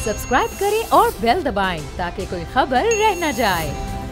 Subscribe करें और bell दबाएं ताकि कोई खबर रह न जाए।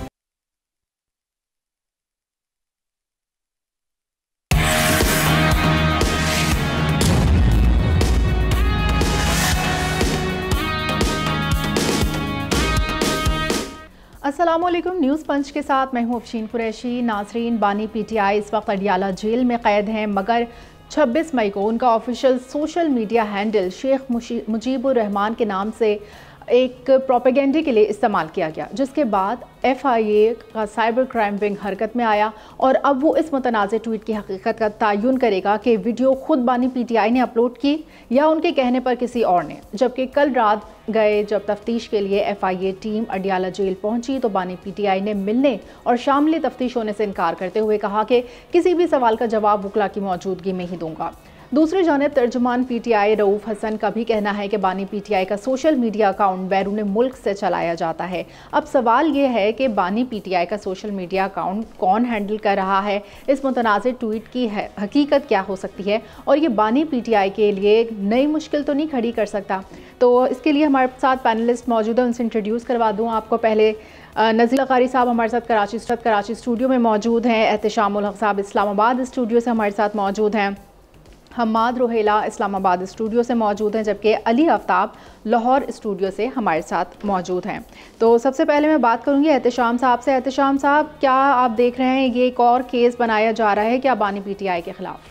अस्सलामुअलैकुम, न्यूज़ पंच के साथ मैं हूं अफशीन कुरैशी। नाजरीन, बानी पीटीआई इस वक्त अडियाला जेल में कैद हैं, मगर 26 मई को उनका official social media handle Sheikh Mujibur Rahman के नाम से एक प्रोपेगेंडे के लिए इस्तेमाल किया गया, जिसके बाद FIA का साइबर क्राइम विंग हरकत में आया और अब वो इस मुतनाज़ ट्वीट की हकीकत का तयन करेगा कि वीडियो खुद बानी पीटीआई ने अपलोड की या उनके कहने पर किसी और ने। जबकि कल रात गए जब तफ्तीश के लिए FIA टीम अडियाला जेल पहुंची तो बानी पीटीआई ने मिलने और शामिल तफ्तीश होने से इनकार करते हुए कहा कि किसी भी सवाल का जवाब वकला की मौजूदगी में ही दूंगा। दूसरी जानिब तर्जुमान पीटीआई रऊफ हसन का भी कहना है कि बानी पीटीआई का सोशल मीडिया अकाउंट बैरून मुल्क से चलाया जाता है। अब सवाल ये है कि बानी पीटीआई का सोशल मीडिया अकाउंट कौन हैंडल कर रहा है, इस मुतनाज़ ट्वीट की हकीकत क्या हो सकती है और ये बानी पीटीआई के लिए नई मुश्किल तो नहीं खड़ी कर सकता। तो इसके लिए हमारे साथ पैनलिस्ट मौजूद है, उनसे इंट्रोड्यूस करवा दूँ आपको। पहले नज़ीर कारी साहब हमारे साथ कराची स्टूडियो में मौजूद हैं, एहतशामुल हक साहब इस्लामाबाद स्टूडियो से हमारे साथ मौजूद हैं, हम्माद रोहेला इस्लामाबाद स्टूडियो से मौजूद हैं, जबकि अली आफ्ताब लाहौर स्टूडियो से हमारे साथ मौजूद हैं। तो सबसे पहले मैं बात करूंगी एहतशाम साहब से। एहतशाम साहब, क्या आप देख रहे हैं ये एक और केस बनाया जा रहा है क्या बानी पीटीआई के खिलाफ?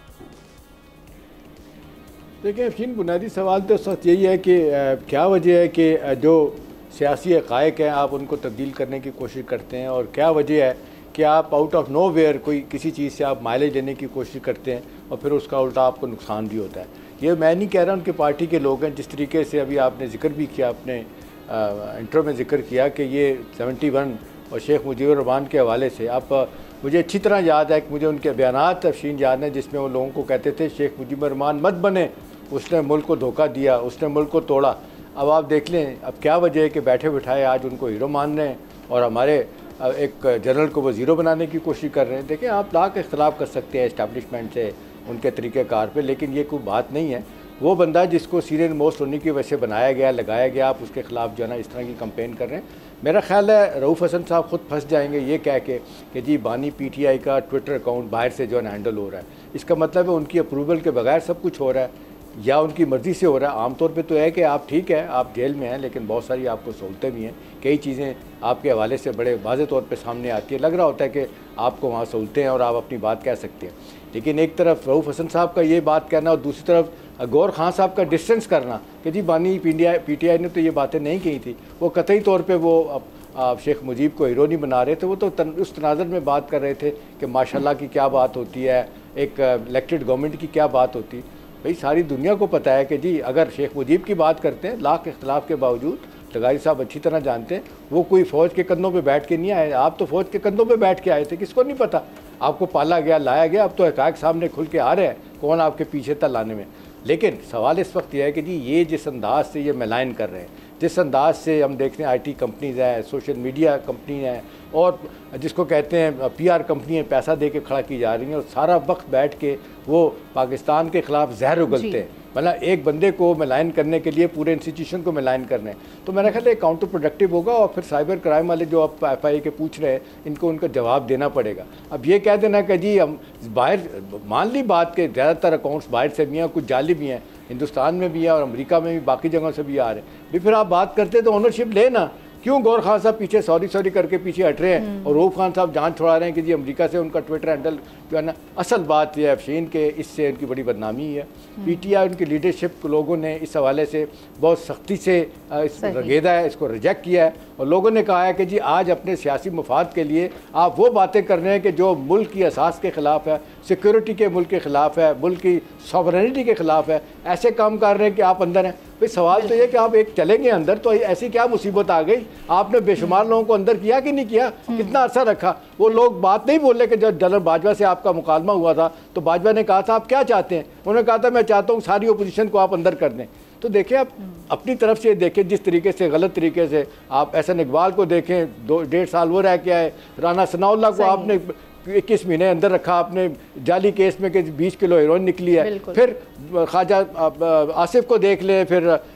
देखिए अफशीन, बुनियादी सवाल तो इस वक्त यही है कि क्या वजह है कि जो सियासी हक़ाइक़ हैं आप उनको तब्दील करने की कोशिश करते हैं, और क्या वजह है कि आप आउट ऑफ नो वेयर कोई किसी चीज़ से आप माइलेज लेने की कोशिश करते हैं और फिर उसका उल्टा आपको नुकसान भी होता है। ये मैं नहीं कह रहा, उनके पार्टी के लोग हैं। जिस तरीके से अभी आपने जिक्र भी किया, अपने इंट्रो में जिक्र किया कि ये 71 और शेख मुजीबुर रहमान के हवाले से, आप मुझे अच्छी तरह याद है कि मुझे उनके बयानात अफशीन याद हैं जिसमें वो लोगों को कहते थे शेख मुजीबुर रहमान मत बने, उसने मुल्क को धोखा दिया, उसने मुल्क को तोड़ा। अब आप देख लें अब क्या वजह है कि बैठे बिठाए आज उनको हीरो मान रहे हैं और हमारे एक जनरल को वो ज़ीरो बनाने की कोशिश कर रहे हैं। देखिए, आप लाख इख्तलाफ कर सकते हैं इस्टेब्लिशमेंट से, उनके तरीक़ेकार पे, लेकिन ये कोई बात नहीं है। वो बंदा जिसको सीरियस मोस्ट होने की वजह से बनाया गया, लगाया गया, आप उसके ख़िलाफ़ जो है ना इस तरह की कंपेन कर रहे हैं। मेरा ख्याल है रऊफ़ हसन साहब ख़ुद फंस जाएंगे ये कह के कि जी बानी पीटीआई का ट्विटर अकाउंट बाहर से जो है हैंडल हो रहा है। इसका मतलब है उनकी अप्रूवल के बगैर सब कुछ हो रहा है या उनकी मर्ज़ी से हो रहा है। आमतौर पे तो है कि आप ठीक है, आप जेल में हैं, लेकिन बहुत सारी आपको सहूलतें भी हैं, कई चीज़ें आपके हवाले से बड़े वाज़े तौर पे सामने आती है। लग रहा होता है कि आपको वहाँ सहूलतें हैं और आप अपनी बात कह सकते हैं। लेकिन एक तरफ रऊफ़ हसन साहब का ये बात कहना और दूसरी तरफ गौर खान साहब का डिस्टेंस करना कि जी बानी पीटीआई ने तो ये बातें नहीं कही थी, वो कतई तौर पर वो शेख मुजीब को हीरो नहीं बना रहे थे। वो तो उस तनाज़र में बात कर रहे थे कि माशाल्लाह की क्या बात होती है, एक इलेक्टेड गवर्नमेंट की क्या बात होती। भाई सारी दुनिया को पता है कि जी अगर शेख मुजीब की बात करते हैं, लाख इख्तलाफ के बावजूद, लगाई साहब अच्छी तरह जानते हैं, वो कोई फ़ौज के कंधों पे बैठ के नहीं आए। आप तो फ़ौज के कंधों पे बैठ के आए थे, किसको नहीं पता, आपको पाला गया, लाया गया। अब तो हक़ाइक़ सामने खुल के आ रहे हैं कौन आपके पीछे था लाने में। लेकिन सवाल इस वक्त यह है कि जी ये जिस अंदाज से ये मिलान कर रहे हैं, जिस अंदाज से हम देखते हैं IT कंपनीज़ हैं, सोशल मीडिया कंपनी हैं और जिसको कहते हैं PR कंपनी पैसा दे के खड़ा की जा रही हैं, और सारा वक्त बैठ के वो पाकिस्तान के ख़िलाफ़ जहर उगलते हैं, मतलब एक बंदे को मिलान करने के लिए पूरे इंस्टीट्यूशन को मिलान करने। तो मेरा ख्याल है काउंटर प्रोडक्टिव होगा और फिर साइबर क्राइम वाले जो आप FIA के पूछ रहे हैं इनको उनका जवाब देना पड़ेगा। अब ये कह देना कि जी हम बाहर, मान ली बात के ज़्यादातर अकाउंट्स बाहर से भी हैं, कुछ जाली भी हैं, हिंदुस्तान में भी है और अमेरिका में भी, बाकी जगहों से भी आ रहे हैं। भी फिर आप बात करते तो ओनरशिप लेना, क्यों गौर खान साहब पीछे सॉरी करके पीछे हट रहे हैं और रऊफ खान साहब जान छुड़ा रहे हैं कि जी अमेरिका से उनका ट्विटर हैंडल जो है ना। असल बात यह है अफशीन के इससे उनकी बड़ी बदनामी है। पीटीआई उनकी लीडरशिप लोगों ने इस हवाले से बहुत सख्ती से इस रगेदा है, इसको रिजेक्ट किया है और लोगों ने कहा है कि जी आज अपने सियासी मफाद के लिए आप वो बातें कर रहे हैं कि जो मुल्क की असास के ख़िलाफ़ है, सिक्योरिटी के मुल्क के ख़िलाफ़ है, मुल्क की सॉवरेनिटी के ख़िलाफ़ है, ऐसे काम कर रहे हैं कि आप अंदर हैं। भाई सवाल तो ये कि आप एक चलेंगे अंदर तो ऐसी क्या मुसीबत आ गई, आपने बेशुमार लोगों को अंदर किया कि नहीं किया, कितना अर्सा रखा। वो लोग बात नहीं बोल रहे कि जब जनरल बाजवा से आपका मुकालमा हुआ था तो बाजवा ने कहा था आप क्या चाहते हैं, उन्होंने कहा था मैं चाहता हूँ सारी ओपोजिशन को आप अंदर कर दें। तो देखिए आप अपनी तरफ से देखें, जिस तरीके से गलत तरीके से आप एहसन इकबाल को देखें, 2-1.5 साल वो रह के आए, राना सनाउल्लाह को आपने 21 महीने अंदर रखा आपने जाली केस में कि 20 किलो हेरोइन निकली है। फिर ख्वाजा आसिफ को देख लें, फिर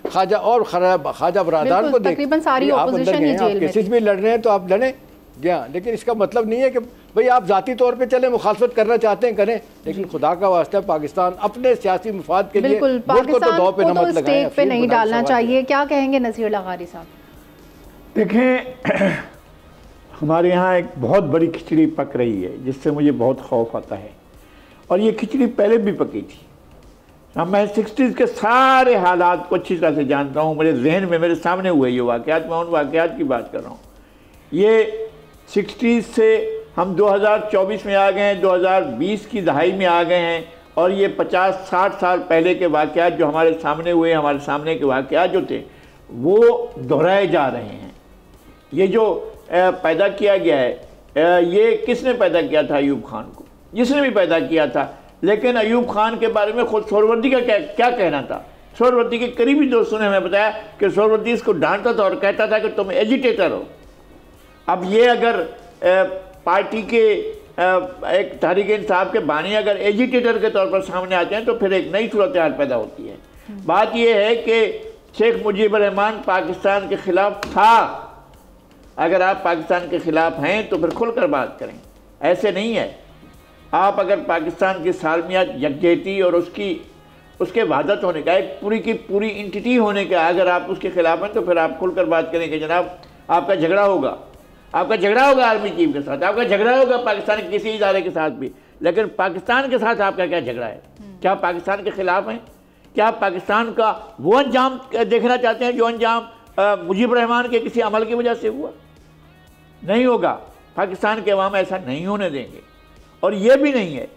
ख्वाजा बरादान को तकरीबन सारी ऑपोजिशन ही जेल में केसेस भी लड़ रहे हैं तो आप लड़ें, लेकिन इसका मतलब नहीं है कि भाई आप जाती तौर पे चले मुखालफत करना चाहते हैं करें, लेकिन खुदा का वास्ता पाकिस्तान अपने सियासी मुफाद के लिए पाकिस्तान को स्टेक पे नहीं डालना चाहिए। क्या कहेंगे नज़ीर लगारी साहब? देखें, हमारे यहाँ एक बहुत बड़ी खिचड़ी पक रही है जिससे मुझे बहुत खौफ आता है, और ये खिचड़ी पहले भी पकी थी। मैं 60s के सारे हालात को अच्छी तरह से जानता हूँ, मेरे जहन में मेरे सामने हुए ये वाक़यात, मैं उन वाक़यात की बात कर रहा हूँ। ये 60s से हम 2024 में आ गए हैं, 2020 की दहाई में आ गए हैं, और ये 50-60 साल पहले के वाक़यात जो हमारे सामने हुए, हमारे सामने के वाक़यात जो थे वो दोहराए जा रहे हैं। ये जो पैदा किया गया है, ये किसने पैदा किया था? अयूब खान को, जिसने भी पैदा किया था। लेकिन अयूब खान के बारे में खुद सोहरावर्दी का क्या कहना था? सोहरावर्दी के करीबी दोस्तों ने हमें बताया कि सोहरावर्दी इसको डांटता था और कहता था कि तुम एजिटेटर हो। अब ये अगर पार्टी के एक तहरीक इंसाफ के बानी अगर एजिटेटर के तौर पर सामने आते हैं तो फिर एक नई सूरत हाल पैदा होती है। बात यह है कि शेख मुजीबुर रहमान पाकिस्तान के ख़िलाफ़ था। अगर आप पाकिस्तान के ख़िलाफ़ हैं तो फिर खुलकर बात करें, ऐसे नहीं है। आप अगर पाकिस्तान की सालमियत, यकजहती और उसके वहदत होने का, एक पूरी की पूरी इंटिटी होने का अगर आप उसके ख़िलाफ़ हैं तो फिर आप खुलकर बात करें कि जनाब आपका झगड़ा होगा, आपका झगड़ा होगा आर्मी चीफ के साथ, आपका झगड़ा होगा पाकिस्तान के किसी इदारे के साथ भी, लेकिन पाकिस्तान के साथ आपका क्या झगड़ा है? क्या आप पाकिस्तान के ख़िलाफ़ हैं? क्या आप पाकिस्तान का वो अंजाम देखना चाहते हैं जो अंजाम मुजीबुर रहमान के किसी अमल की वजह से हुआ? नहीं होगा। पाकिस्तान के अवाम ऐसा नहीं होने देंगे। और ये भी नहीं है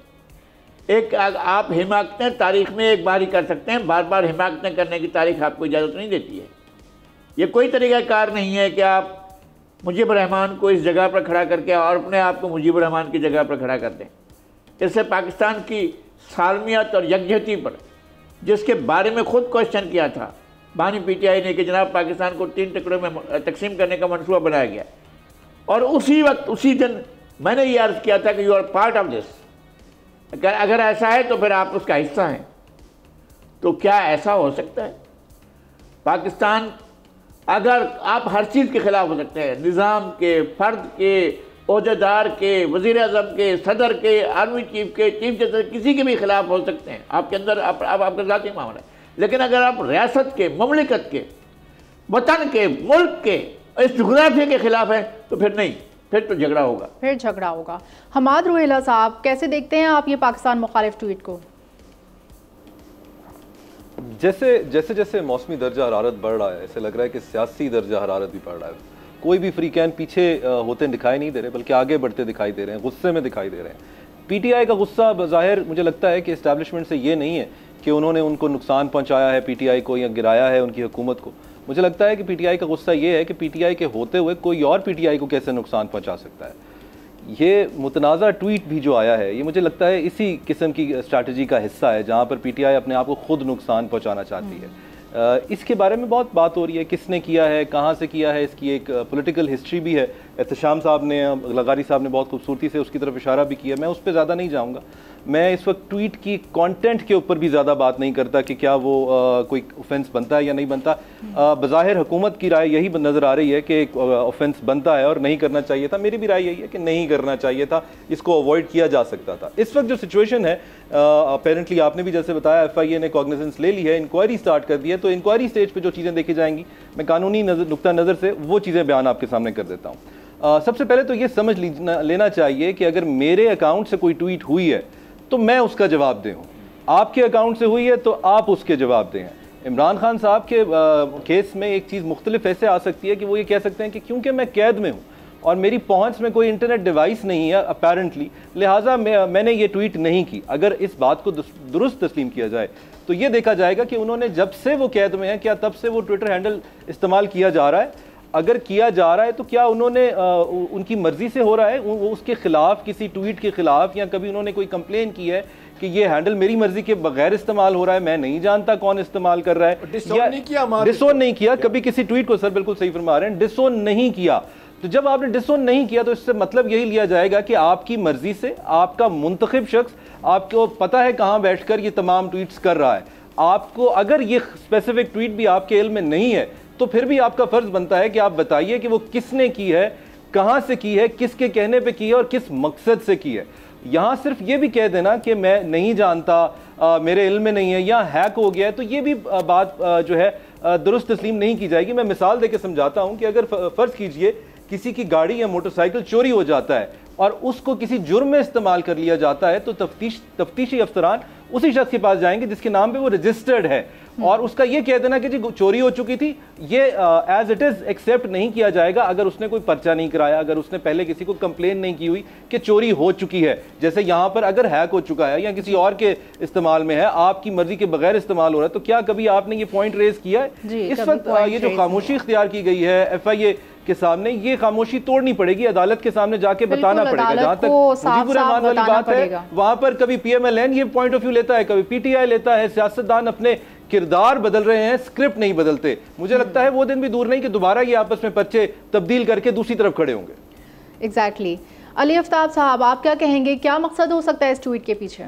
एक आप हिमाकतें तारीख़ में एक बार ही कर सकते हैं, बार बार हिमाकतें करने की तारीख़ आपको इजाज़त नहीं देती है। ये कोई तरीक़ाकार नहीं है कि आप मुजीबुर रहमान को इस जगह पर खड़ा करके और अपने आप को मुजीबुर रहमान की जगह पर खड़ा कर दें। इससे पाकिस्तान की सालमियत और यकजहती पर, जिसके बारे में ख़ुद क्वेश्चन किया था बानी PTI ने कि जनाब पाकिस्तान को 3 टुकड़ों में तकसीम करने का मनसूबा बनाया गया, और उसी वक्त उसी दिन मैंने ये अर्ज़ किया था कि you are part of this. अगर ऐसा है तो फिर आप उसका हिस्सा हैं। तो क्या ऐसा हो सकता है? पाकिस्तान, अगर आप हर चीज़ के ख़िलाफ़ हो सकते हैं, निज़ाम के, फ़र्द के, ओहदेदार के, वज़ीर आज़म के, सदर के, आर्मी चीफ के, चीफ जस्टिस, किसी के भी ख़िलाफ़ हो सकते हैं। आपके अंदर आपका ज़ाती मामला है। लेकिन अगर आप रियासत के, ममलिकत के, वतन के, मुल्क के, इस जुग़राफ़िया के ख़िलाफ़ हैं तो फिर नहीं, फिर तो झगड़ा होगा, फिर झगड़ा होगा। हमाद रुहेला साहब, कैसे देखते हैं आप ये पाकिस्तान मुखालिफ ट्वीट को? जैसे जैसे मौसमी दर्जा हरारत बढ़ रहा है, ऐसे लग रहा है कि सियासी दर्जा हरारत भी बढ़ रहा है। कोई भी फ्री कैन पीछे होते दिखाई नहीं दे रहे, बल्कि आगे बढ़ते दिखाई दे रहे हैं, गुस्से में दिखाई दे रहे हैं। PTI का गुस्सा बज़ाहिर मुझे लगता है कि इस्टेब्लिशमेंट से ये नहीं है कि उन्होंने उनको नुकसान पहुँचाया है PTI को या गिराया है उनकी हुकूमत को। मुझे लगता है कि PTI का गुस्सा ये है कि PTI के होते हुए कोई और PTI को कैसे नुकसान पहुँचा सकता है। ये मुतनाज़ा ट्वीट भी जो आया है, ये मुझे लगता है इसी किस्म की स्ट्रैटेजी का हिस्सा है जहाँ पर PTI अपने आप को खुद नुकसान पहुँचाना चाहती है। इसके बारे में बहुत बात हो रही है, किसने किया है, कहाँ से किया है, इसकी एक पॉलिटिकल हिस्ट्री भी है। एहतशाम साहब ने, लगारी साहब ने बहुत खूबसूरती से उसकी तरफ इशारा भी किया। मैं उस पर ज़्यादा नहीं जाऊँगा। मैं इस वक्त ट्वीट की कंटेंट के ऊपर भी ज़्यादा बात नहीं करता कि क्या वो कोई ऑफेंस बनता है या नहीं बनता। बज़ाहिर हुकूमत की राय यही नज़र आ रही है कि ऑफेंस बनता है और नहीं करना चाहिए था। मेरी भी राय यही है कि नहीं करना चाहिए था, इसको अवॉइड किया जा सकता था। इस वक्त जो सिचुएशन है, अपेरेंटली आपने भी जैसे बताया FIA ने कॉग्निजेंस ले ली है, इंक्वायरी स्टार्ट कर दी है, तो इंक्वायरी स्टेज पर जो चीज़ें देखी जाएंगी, मैं कानूनी नुक्ता नज़र से वो चीज़ें बयान आपके सामने कर देता हूँ। सबसे पहले तो ये समझ लेना चाहिए कि अगर मेरे अकाउंट से कोई ट्वीट हुई है तो मैं उसका जवाब दूँ, आपके अकाउंट से हुई है तो आप उसके जवाब दें। इमरान खान साहब के केस में एक चीज़ मुख्तलिफ ऐसे आ सकती है कि वो ये कह सकते हैं कि क्योंकि मैं कैद में हूँ और मेरी पहुँच में कोई इंटरनेट डिवाइस नहीं है अपेरेंटली, लिहाजा मैंने ये ट्वीट नहीं की। अगर इस बात को दुरुस्त तस्लीम किया जाए तो ये देखा जाएगा कि उन्होंने जब से वो कैद में है, क्या तब से वो ट्विटर हैंडल इस्तेमाल किया जा रहा है? अगर किया जा रहा है तो क्या उन्होंने उनकी मर्जी से हो रहा है, उसके खिलाफ, किसी ट्वीट के खिलाफ, या कभी उन्होंने कोई कंप्लेन की है कि ये हैंडल मेरी मर्जी के बगैर इस्तेमाल हो रहा है, मैं नहीं जानता कौन इस्तेमाल कर रहा है? डिसोन नहीं किया कभी किसी ट्वीट को। सर बिल्कुल सही फरमा रहे हैं, डिसोन नहीं किया। तो जब आपने डिसोन नहीं किया तो इससे मतलब यही लिया जाएगा कि आपकी मर्जी से आपका मुंतखब शख्स आपको पता है कहां बैठकर ये तमाम ट्वीट्स कर रहा है। आपको अगर ये स्पेसिफिक ट्वीट भी आपके इल्म में नहीं है तो फिर भी आपका फर्ज बनता है कि आप बताइए कि वो किसने की है, कहां से की है, किसके कहने पे की है और किस मकसद से की है। यहां सिर्फ ये भी कह देना कि मैं नहीं जानता, मेरे इल्म में नहीं है या हैक हो गया है, तो ये भी बात जो है दुरुस्त तस्लीम नहीं की जाएगी। मैं मिसाल देकर समझाता हूं कि अगर फर्ज कीजिए किसी की गाड़ी या मोटरसाइकिल चोरी हो जाता है और उसको किसी जुर्म में इस्तेमाल कर लिया जाता है, तो तफ्तीशी अफसरान उसी शख्स के पास जाएंगे जिसके नाम पे वो रजिस्टर्ड है और उसका ये कह देना कि जी चोरी हो चुकी थी, ये एज इट इज एक्सेप्ट नहीं किया जाएगा अगर उसने कोई पर्चा नहीं कराया, अगर उसने पहले किसी को कंप्लेन नहीं की हुई कि चोरी हो चुकी है। जैसे यहाँ पर अगर हैक हो चुका है या किसी और के इस्तेमाल में है, आपकी मर्जी के बगैर इस्तेमाल हो रहा है, तो क्या कभी आपने ये पॉइंट रेज किया है? इस वक्त ये जो खामोशी इख्तियार की गई है FIA के सामने, ये खामोशी तोड़नी पड़ेगी, अदालत के सामने जाके बताना पड़ेगा। जहां तक मुजीबुर रहमान वाली बात है, वहां पर कभी PMLN ये पॉइंट ऑफ व्यू लेता है, कभी PTI लेता है, सियासतदान अपने किरदार बदल रहे हैं, स्क्रिप्ट नहीं बदलते। मुझे लगता है वो दिन भी दूर नहीं कि दोबारा ये आपस में पर्चे तब्दील करके दूसरी तरफ खड़े होंगे। एग्जैक्टली। अली आफ्ताब साहब, आप क्या कहेंगे, क्या मकसद हो सकता है इस ट्वीट के पीछे?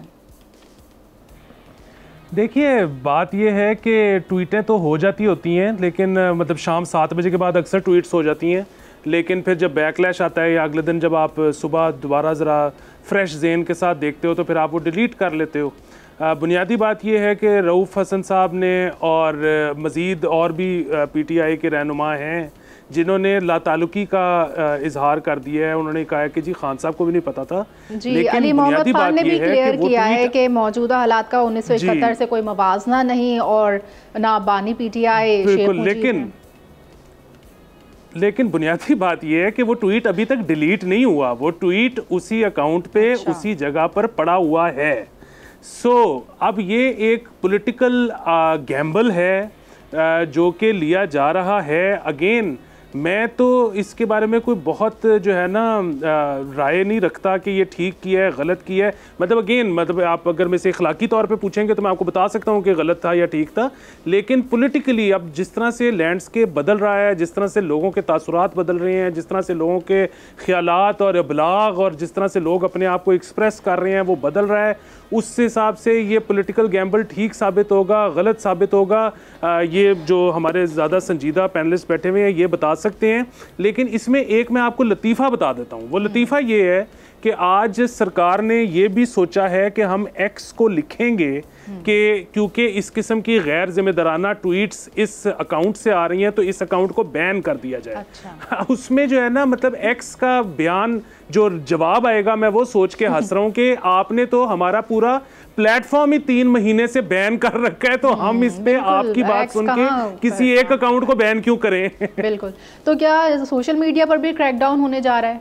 देखिए, बात यह है कि ट्वीटें तो हो जाती होती हैं, लेकिन मतलब शाम 7 बजे के बाद अक्सर ट्वीट्स हो जाती हैं, लेकिन फिर जब बैकलैश आता है या अगले दिन जब आप सुबह दोबारा ज़रा फ्रेश ज़ेन के साथ देखते हो तो फिर आप वो डिलीट कर लेते हो। बुनियादी बात यह है कि रऊफ़ हसन साहब ने और मज़ीद और भी PTI के रहनुमा हैं जिन्होंने लातालुकी का इजहार कर दिया है। उन्होंने कहा कि जी खान साहब को भी नहीं पता था। जी, अली मोहम्मद खान ने भी क्लियर किया है कि मौजूदा हालात का 1971 से कोई मवाजना नहीं और ना बानी PTI। बिल्कुल, लेकिन बुनियादी बात यह है कि वो ट्वीट अभी तक डिलीट नहीं हुआ, वो ट्वीट उसी अकाउंट पे उसी जगह पर पड़ा हुआ है। अब ये एक पॉलिटिकल गैम्बल है जो कि लिया जा रहा है। अगेन मैं तो इसके बारे में कोई बहुत जो है ना राय नहीं रखता कि ये ठीक किया है गलत किया है। मतलब आप अगर मेरे से अखलाकी तौर पे पूछेंगे तो मैं आपको बता सकता हूँ कि गलत था या ठीक था, लेकिन पॉलिटिकली अब जिस तरह से लैंडस्केप बदल रहा है, जिस तरह से लोगों के तासुरात बदल रहे हैं, जिस तरह से लोगों के ख्यालात और इबलाग और जिस तरह से लोग अपने आप को एक्सप्रेस कर रहे हैं वो बदल रहा है, उस हिसाब से ये पॉलिटिकल गैम्बल ठीक साबित होगा, गलत साबित होगा, ये जो हमारे ज़्यादा संजीदा पैनलिस्ट बैठे हुए हैं ये बता सकते हैं। लेकिन इसमें एक मैं आपको लतीफ़ा बता देता हूँ। वो लतीफ़ा ये है कि आज सरकार ने ये भी सोचा है कि हम X को लिखेंगे कि क्योंकि इस किस्म की गैर जिम्मेदाराना ट्वीट्स इस अकाउंट से आ रही हैं तो इस अकाउंट को बैन कर दिया जाए। अच्छा। उसमें जो है ना मतलब X का बयान जो जवाब आएगा, मैं वो सोच के हंस रहा हूँ कि आपने तो हमारा पूरा प्लेटफॉर्म ही 3 महीने से बैन कर रखा है, तो हम इस पे आपकी बात सुन के किसी एक अकाउंट को बैन क्यों करें? बिल्कुल। तो क्या सोशल मीडिया पर भी क्रैकडाउन होने जा रहा है?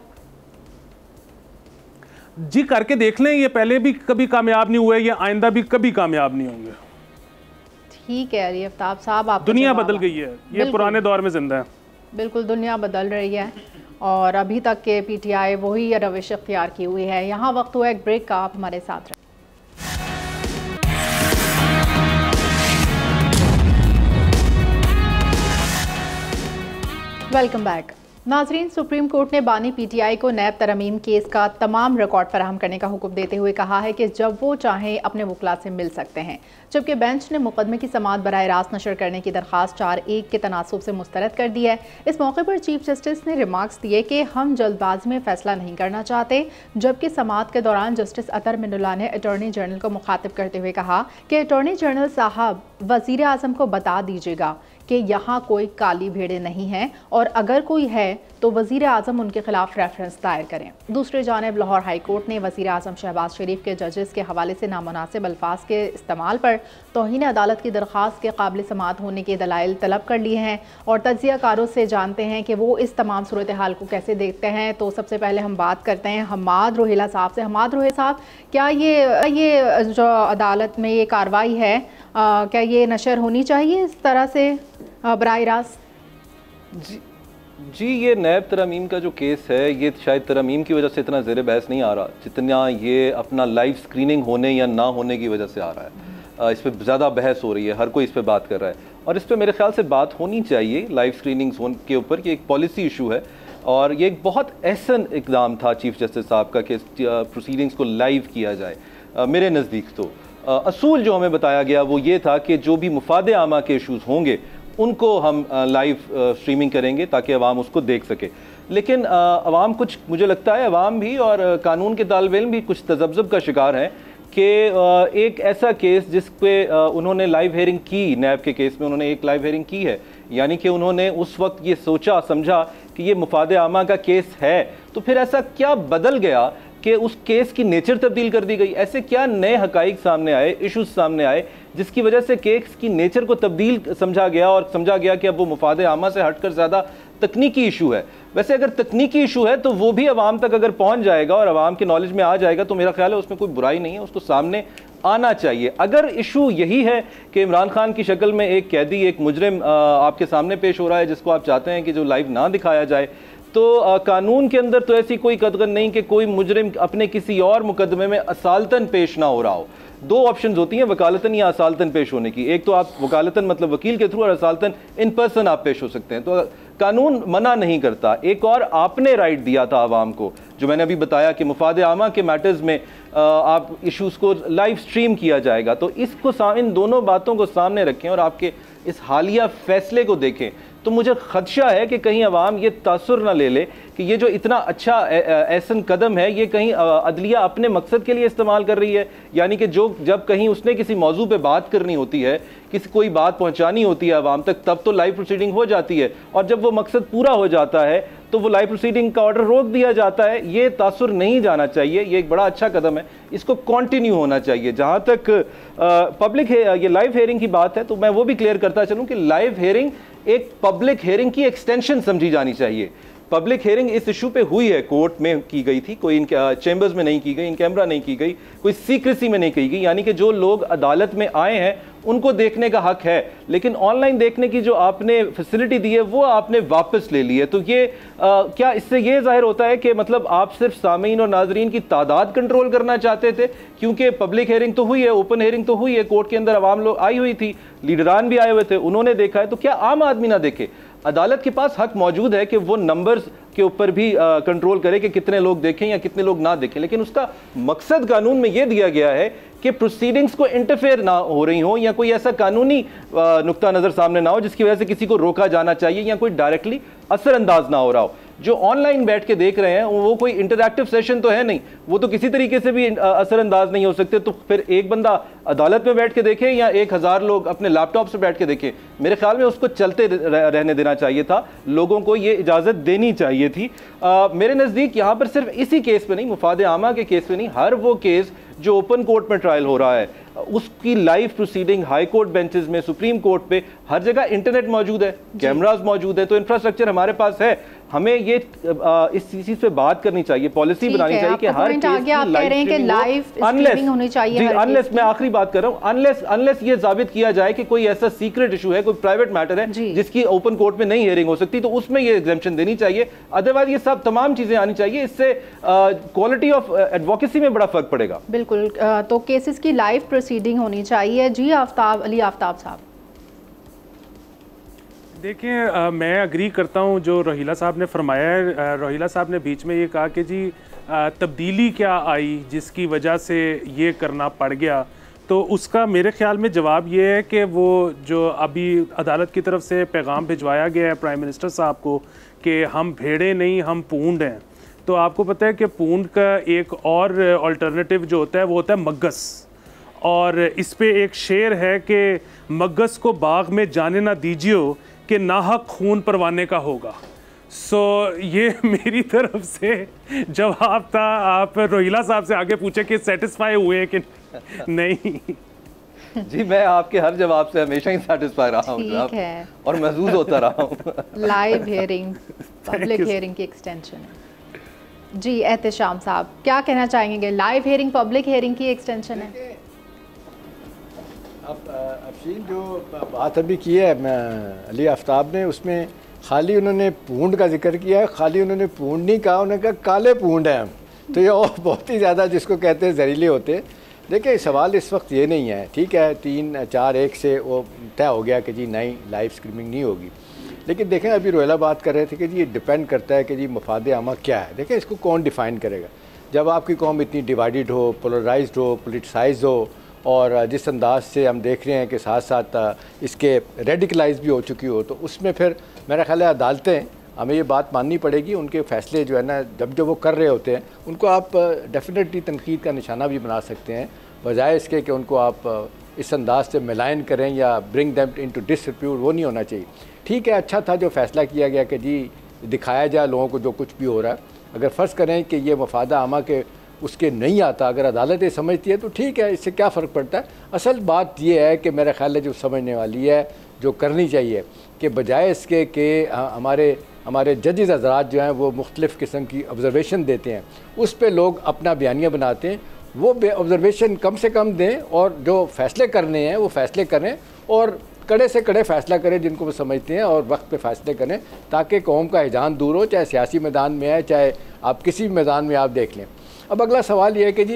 जी करके देख लें, ये पहले भी कभी कामयाब नहीं हुए, ये आइंदा भी कभी कामयाब नहीं होंगे। ठीक है अली आफ्ताब साहब, आप दुनिया बदल गई है, ये पुराने दौर में जिंदा है। बिल्कुल दुनिया बदल रही है और अभी तक के PTI वही रविश अख्तियार की हुई है। यहाँ वक्त हुआ एक ब्रेक का, आप हमारे साथ रहें। वेलकम बैक नाजरीन। सुप्रीम कोर्ट ने बानी PTI को नैब तरमीम केस का तमाम रिकॉर्ड फराहम करने का हुक्म देते हुए कहा है कि जब वो चाहें अपने वकला से मिल सकते हैं, जबकि बेंच ने मुकदमे की समाअत बराह रास्त नशर करने की दरख्वास्त 4-1 के तनासुब से मुस्तरद कर दी है। इस मौके पर चीफ जस्टिस ने रिमार्क्स दिए कि हम जल्दबाजी में फैसला नहीं करना चाहते, जबकि समाअत के दौरान जस्टिस अतर मिनुल्लाह ने अटॉर्नी जनरल को मुखातिब करते हुए कहा कि अटॉर्नी जनरल साहब वज़ीर आज़म को बता दीजिएगा कि यहाँ कोई काली भेड़ें नहीं हैं और अगर कोई है तो वज़ीर आज़म उनके खिलाफ रेफरेंस दायर करें। दूसरी जानिब लाहौर हाई कोर्ट ने वज़ीर आज़म शहबाज शरीफ के जजेस के हवाले से नामुनासिब अल्फाज के इस्तेमाल पर तौहीन अदालत की दरख्वास्त के काबिल समाअत होने के दलाइल तलब कर लिए हैं और तज्ज़िया कारों से जानते हैं कि वो इस तमाम सूरत हाल को कैसे देखते हैं। तो सबसे पहले हम बात करते हैं हम्माद रोहिला साहब से। हम्माद रोहिला साहब, क्या ये जो अदालत में ये कार्रवाई है क्या ये नशर होनी चाहिए इस तरह से बराह रास्त? जी ये नैब तरमीम का जो केस है ये शायद तरमीम की वजह से इतना ज़ेर बहस नहीं आ रहा जितना ये अपना लाइव स्क्रीनिंग होने या ना होने की वजह से आ रहा है। इस पर ज़्यादा बहस हो रही है, हर कोई इस पर बात कर रहा है और इस पर मेरे ख्याल से बात होनी चाहिए लाइव स्क्रीनिंग्स के ऊपर कि एक पॉलिसी इशू है और ये एक बहुत अहसन इक़दाम था चीफ जस्टिस साहब का कि प्रोसीडिंग्स को लाइव किया जाए। मेरे नज़दीक तो असूल जो हमें बताया गया वो ये था कि जो भी मुफादे आमा के इशूज़ होंगे उनको हम लाइव स्ट्रीमिंग करेंगे ताकि अवाम उसको देख सके। लेकिन अवाम कुछ, मुझे लगता है अवाम भी और कानून के तालिब इल्म भी कुछ तजब्जुब का शिकार हैं कि एक ऐसा केस जिस पे उन्होंने लाइव हेयरिंग की, नैब के केस में उन्होंने एक लाइव हेयरिंग की है, यानी कि उन्होंने उस वक्त ये सोचा समझा कि ये मुफादे आमा का केस है, तो फिर ऐसा क्या बदल गया कि उस केस की नेचर तब्दील कर दी गई? ऐसे क्या नए हकाइक सामने आए, इश्यूज सामने आए जिसकी वजह से केस की नेचर को तब्दील समझा गया और समझा गया कि अब वो मुफादे आमा से हटकर ज़्यादा तकनीकी इशू है? वैसे अगर तकनीकी इशू है तो वो भी अवाम तक अगर पहुंच जाएगा और अवाम के नॉलेज में आ जाएगा तो मेरा ख्याल है उसमें कोई बुराई नहीं है, उसको सामने आना चाहिए। अगर इशू यही है कि इमरान खान की शक्ल में एक कैदी, एक मुजरिम आपके सामने पेश हो रहा है जिसको आप चाहते हैं कि जो लाइव ना दिखाया जाए, तो कानून के अंदर तो ऐसी कोई कदगन नहीं कि कोई मुजरिम अपने किसी और मुकदमे में असालतन पेश ना हो रहा हो। दो ऑप्शंस होती हैं वकालतन या असालतन पेश होने की। एक तो आप वकालतन मतलब वकील के थ्रू, और असालतन इन पर्सन आप पेश हो सकते हैं, तो कानून मना नहीं करता। एक और आपने राइट दिया था आवाम को, जो मैंने अभी बताया कि मुफादे आमा के मैटर्स में आप इश्यूज़ को लाइव स्ट्रीम किया जाएगा, तो इसको इन दोनों बातों को सामने रखें और आपके इस हालिया फैसले को देखें, तो मुझे खदशा है कि कहीं अवाम ये तासुर ना ले ले कि ये जो इतना अच्छा ऐसन कदम है ये कहीं अदलिया अपने मकसद के लिए इस्तेमाल कर रही है। यानी कि जब कहीं उसने किसी मौजू पे बात करनी होती है, किसी कोई बात पहुंचानी होती है अवाम तक, तब तो लाइव प्रोसीडिंग हो जाती है, और जब वो मकसद पूरा हो जाता है तो वो लाइव प्रोसीडिंग का ऑर्डर रोक दिया जाता है। ये तासुर नहीं जाना चाहिए, ये एक बड़ा अच्छा कदम है, इसको कंटिन्यू होना चाहिए। जहाँ तक पब्लिक ये लाइव हेयरिंग की बात है, तो मैं वो भी क्लियर करता चलूँ कि लाइव हेयरिंग एक पब्लिक हेयरिंग की एक्सटेंशन समझी जानी चाहिए। पब्लिक हेयरिंग इस इशू पे हुई है, कोर्ट में की गई थी, कोई इन चैम्बर्स में नहीं की गई, इन कैमरा नहीं की गई, कोई सीक्रेसी में नहीं की गई, यानी कि जो लोग अदालत में आए हैं उनको देखने का हक है, लेकिन ऑनलाइन देखने की जो आपने फैसिलिटी दी है वो आपने वापस ले ली है। तो ये क्या इससे ये जाहिर होता है कि मतलब आप सिर्फ सामीन और नाजरीन की तादाद कंट्रोल करना चाहते थे? क्योंकि पब्लिक हेयरिंग तो हुई है, ओपन हेयरिंग तो हुई है, कोर्ट के अंदर अवाम लोग आई हुई थी, लीडरान भी आए हुए थे, उन्होंने देखा है, तो क्या आम आदमी ना देखे? अदालत के पास हक मौजूद है कि वो नंबर्स के ऊपर भी कंट्रोल करे कि कितने लोग देखें या कितने लोग ना देखें, लेकिन उसका मकसद कानून में ये दिया गया है कि प्रोसीडिंग्स को इंटरफेयर ना हो रही हो या कोई ऐसा कानूनी नुक्ता नज़र सामने ना हो जिसकी वजह से किसी को रोका जाना चाहिए या कोई डायरेक्टली असरअंदाज ना हो रहा हो। जो ऑनलाइन बैठ के देख रहे हैं वो कोई इंटरैक्टिव सेशन तो है नहीं, वो तो किसी तरीके से भी असरअंदाज नहीं हो सकते। तो फिर एक बंदा अदालत में बैठ के देखे या 1000 लोग अपने लैपटॉप से बैठ के देखें, मेरे ख्याल में उसको चलते रहने देना चाहिए था, लोगों को ये इजाज़त देनी चाहिए थी। मेरे नज़दीक यहाँ पर सिर्फ इसी केस पे नहीं, मुफादे आमा के केस पे नहीं, हर वो केस जो ओपन कोर्ट में ट्रायल हो रहा है उसकी live proceeding high court benches में, सुप्रीम कोर्ट पे, हर जगह इंटरनेट मौजूद है, कैमरास मौजूद है, तो इंफ्रास्ट्रक्चर हमारे पास है। हमें ये इस चीज पे बात करनी चाहिए, पॉलिसी बनानी चाहिए कि हर लाइव स्ट्रीमिंग होनी चाहिए। अनलेस, मैं आखिरी बात कर रहा हूं, अनलेस ये साबित किया जाए कि कोई ऐसा सीक्रेट इशू है, कोई प्राइवेट मैटर है जिसकी ओपन कोर्ट में नहीं हियरिंग हो सकती, तो उसमें ये एग्जेम्पशन देनी चाहिए। अदरवाइज ये सब तमाम चीजें आनी चाहिए, इससे क्वालिटी ऑफ एडवोकेसी में बड़ा फर्क पड़ेगा। बिल्कुल, तो केसेस की लाइव प्रोसीडिंग होनी चाहिए। जी अली आफ्ताब साहब। देखिए, मैं अग्री करता हूँ जो रोहिला साहब ने फरमाया है। रोहिला साहब ने बीच में ये कहा कि जी तब्दीली क्या आई जिसकी वजह से ये करना पड़ गया, तो उसका मेरे ख्याल में जवाब ये है कि वो जो अभी अदालत की तरफ से पैगाम भिजवाया गया है प्राइम मिनिस्टर साहब को कि हम भेड़े नहीं हम पूंड हैं, तो आपको पता है कि पूंड का एक और अल्टरनेटिव जो होता है वो होता है मग्गस, और इस पे एक शेर है कि मग्गस को बाग में जाने ना दीजिए कि नाहक खून परवाने का होगा। सो ये मेरी तरफ से जवाब था। आप रोहिला साहब से आगे पूछे कि सेटिस्फाई हुए कि नहीं। जी, मैं आपके हर जवाब से हमेशा ही सेटिस्फाई रहा हूँ और महसूस होता रहा हूँ। लाइव हियरिंग, पब्लिक हियरिंग की एक्सटेंशन है। जी एहतशाम साहब, क्या कहना चाहेंगे? लाइव हियरिंग पब्लिक हियरिंग की एक्सटेंशन है। अब अफशीन जो बात अभी की है अली आफ्ताब ने, उसमें खाली उन्होंने पूंड का जिक्र किया है, खाली उन्होंने पूंड नहीं कहा, उन्होंने कहा काले पूंड हैं हम, तो ये और बहुत ही ज़्यादा जिसको कहते हैं जहरीले होते हैं। देखिए, सवाल इस वक्त ये नहीं है, ठीक है 3-4-1 से वो तय हो गया कि जी नई लाइव स्ट्रीमिंग नहीं होगी, लेकिन देखें अभी रोहिला बात कर रहे थे कि जी ये डिपेंड करता है कि जी मफाद आमा क्या है। देखें, इसको कौन डिफ़ाइन करेगा? जब आपकी कौम इतनी डिवाइडेड हो, पोलराइज्ड हो, पोलिटिसाइज हो, और जिस अंदाज से हम देख रहे हैं कि साथ साथ इसके रेडिकलाइज भी हो चुकी हो, तो उसमें फिर मेरा ख्याल है अदालतें, हमें ये बात माननी पड़ेगी, उनके फ़ैसले जो है ना जब वो कर रहे होते हैं उनको आप डेफिनेटली तनकीद का निशाना भी बना सकते हैं, बजाय इसके कि उनको आप इस अंदाज से मिलान करें या ब्रिंग देम इनटू डिसरिप्यूट। वो नहीं होना चाहिए। ठीक है, अच्छा था जो फ़ैसला किया गया कि जी दिखाया जाए लोगों को जो कुछ भी हो रहा है। अगर फ़र्ज़ करें कि ये मफादा आमा के उसके नहीं आता, अगर अदालत ये समझती है तो ठीक है, इससे क्या फ़र्क पड़ता है। असल बात ये है कि मेरा ख्याल है जो समझने वाली है, जो करनी चाहिए कि बजाय इसके कि हमारे जजेस हज़रात जो हैं वो मुख्तलिफ़ किस्म की ऑब्ज़र्वेशन देते हैं, उस पर लोग अपना बयानिया बनाते हैं, वो ऑब्ज़र्वेशन कम से कम दें और जो फ़ैसले करने हैं वो फ़ैसले करें और कड़े से कड़े फ़ैसला करें जिनको वो समझते हैं और वक्त पे फ़ैसले करें, ताकि कौम का हिजान दूर हो, चाहे सियासी मैदान में है, चाहे आप किसी भी मैदान में आप देख लें। अब अगला सवाल ये है कि जी